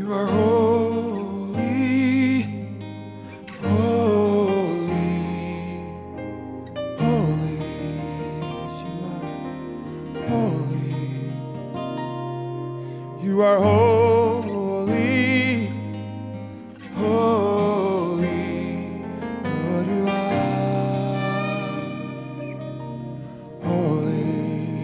You are holy, holy, holy. You are holy. You are holy, holy. Lord, you are holy.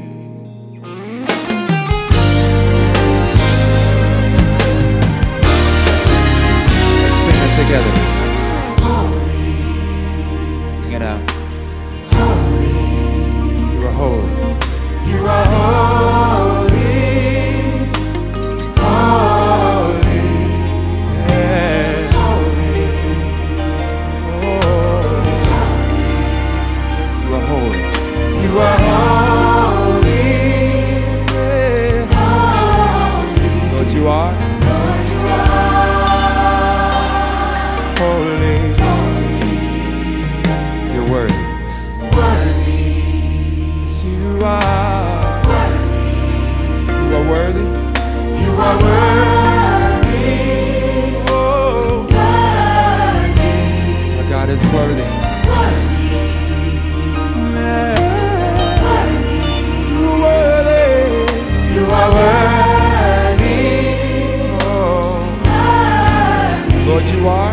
Together. Holy. Sing it out. Holy. You are holy. You are holy. Holy. Yeah. Holy. Holy. You are holy. You are holy. Yeah. Holy. Lord, you are. Lord, you are. Holy, you're worthy. Worthy, you are. Worthy, you are worthy. You are worthy. Oh, worthy. Our God is worthy. Worthy, yeah. Worthy, you are worthy. You are worthy. Oh, worthy. Lord, you are.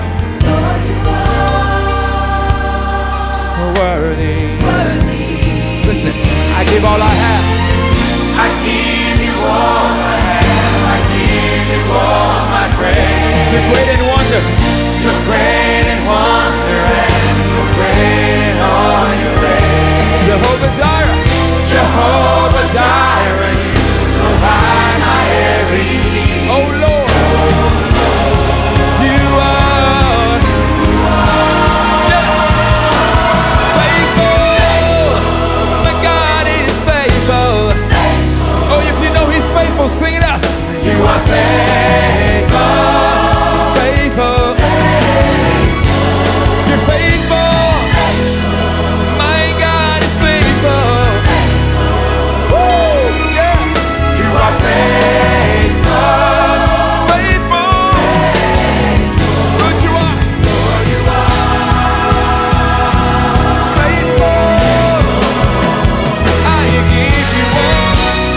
Worthy. Worthy. Listen, I give all I have. I give you all I have. I give you all my praise. You're great in wonder. You're great in wonder, and you're great in all your ways. Jehovah Jireh. Jehovah Jireh, you provide my every need. Oh Lord, you are. Sing it out. You are faithful, faithful, you're faithful. My God is faithful. Woo, yeah. You are faithful, faithful. Lord, you are. Lord, you are faithful. I give you all.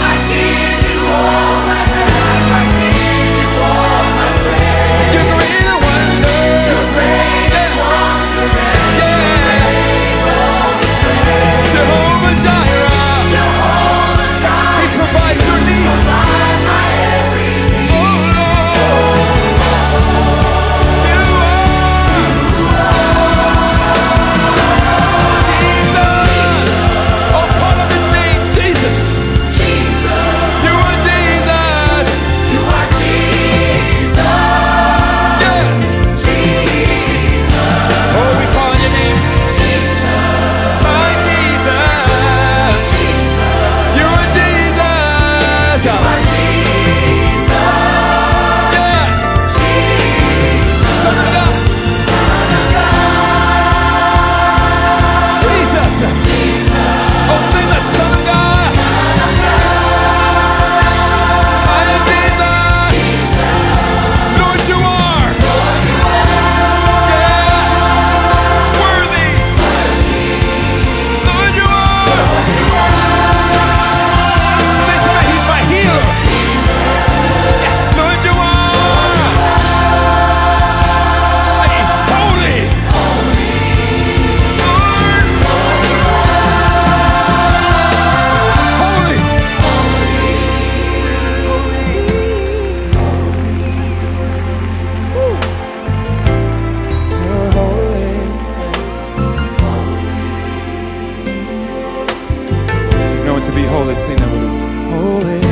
To be holy, sing that with us. Holy,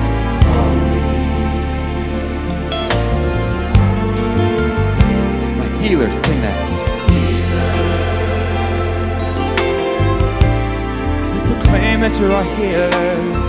holy. It's my healer, sing that. We proclaim that you're our healer.